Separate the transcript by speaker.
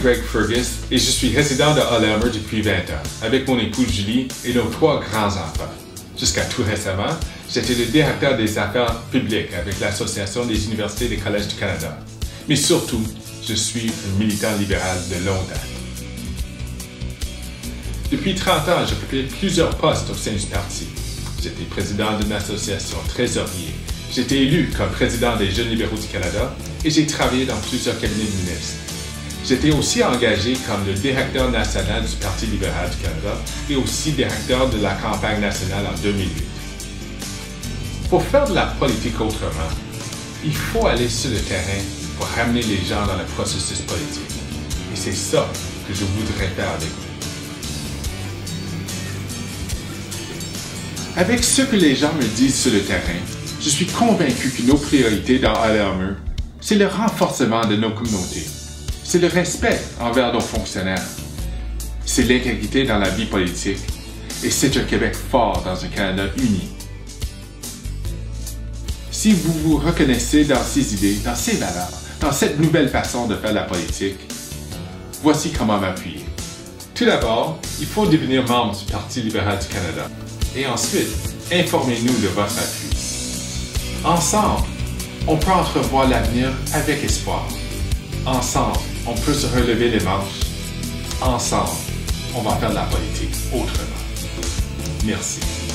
Speaker 1: Greg Fergus et je suis résident de Hall-Elmer depuis 20 ans, avec mon épouse Julie et nos 3 grands-enfants. Jusqu'à tout récemment, j'étais le directeur des affaires publiques avec l'Association des universités et des collèges du Canada. Mais surtout, je suis un militant libéral de longue date. Depuis 30 ans, j'ai occupé plusieurs postes au sein du parti. J'étais président d'une association, trésorier. J'ai été élu comme président des Jeunes libéraux du Canada et j'ai travaillé dans plusieurs cabinets de ministres. J'étais aussi engagé comme le directeur national du Parti libéral du Canada et aussi directeur de la campagne nationale en 2008. Pour faire de la politique autrement, il faut aller sur le terrain pour ramener les gens dans le processus politique. Et c'est ça que je voudrais faire avec vous. Avec ce que les gens me disent sur le terrain, je suis convaincu que nos priorités dans Hall-Elmer, c'est le renforcement de nos communautés. C'est le respect envers nos fonctionnaires. C'est l'intégrité dans la vie politique. Et c'est un Québec fort dans un Canada uni. Si vous vous reconnaissez dans ces idées, dans ces valeurs, dans cette nouvelle façon de faire la politique, voici comment m'appuyer. Tout d'abord, il faut devenir membre du Parti libéral du Canada. Et ensuite, informez-nous de votre appui. Ensemble, on peut entrevoir l'avenir avec espoir. Ensemble, on peut se relever les manches. Ensemble, on va faire de la politique autrement. Merci.